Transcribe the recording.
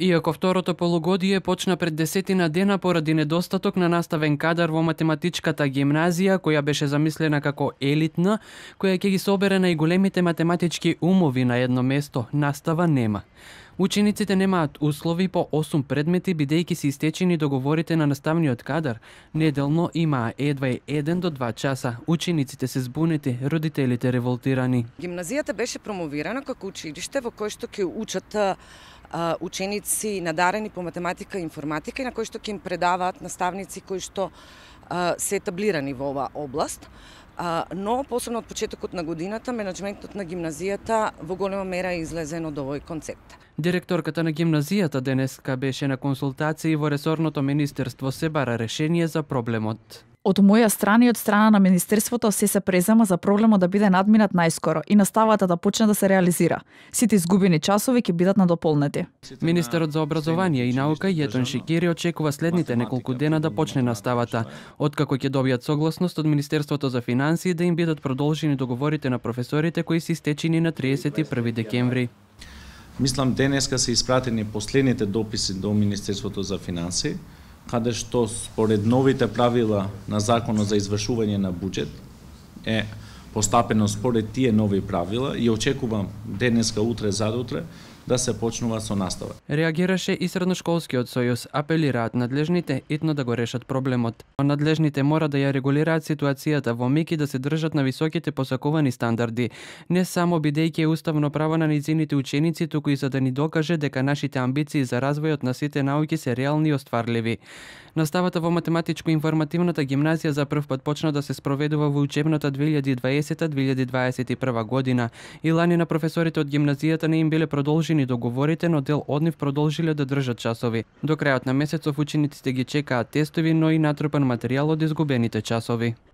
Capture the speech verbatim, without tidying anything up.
Иако второто полугодие почна пред десетина дена поради недостаток на наставен кадар во математичката гимназија, која беше замислена како елитна, која ќе ги собере најголемите математички умови на едно место, настава нема. Учениците немаат услови по осум предмети, бидејќи се истечени договорите на наставниот кадар. Неделно имаа едва еден до два часа. Учениците се збунети, родителите револтирани. Гимназијата беше промовирана како училиште во кое што ќе учат а, ученици надарени по математика и информатика и на кои што ќе им предаваат наставници кои што а, се етаблирани во оваа област. А, но посебно од почетокот на годината менаџментот на гимназијата во голема мера е излезен од овој концепт. Директорката на гимназијата денеска беше на консултации во ресорното министерство, се бара решение за проблемот. Од моја страна и од страна на Министерството се се презема за проблемот да биде надминат најскоро и наставата да почне да се реализира. Сите изгубени часови ќе бидат надополнети. Министерот за образование и наука Јетон Шикери очекува следните неколку дена да почне наставата, откако ќе добијат согласност од Министерството за финансии да им бидат продолжени договорите на професорите кои се истечени на триесет и први декември. Мислам денеска се испратени последните дописи до Министерството за финансии, каде што според новите правила на Законот за извршување на буџет е постапено според тие нови правила и очекувам денеска, утре, задутре да се почнува со настава. Реагираше и Средношколскиот сојуз, апелираат надлежните итно да го решат проблемот. Надлежните мора да ја регулираат ситуацијата во МИК и да се држат на високите посакувани стандарди, не само бидејќи е уставно право на нејзините ученици, туку и за да ни докаже дека нашите амбиции за развојот на сите науки се реални и остварливи. Наставата во математичко-информативната гимназија за прв пат почна да се спроведува во учебната две илјади и дваесета две илјади дваесет и прва година. И лани на професорите од гимназијата не им биле продолжени договорите, но дел од нив продолжиле да држат часови. До крајот на месецов учениците ги чекаат тестови, но и натрупан материјал од изгубените часови.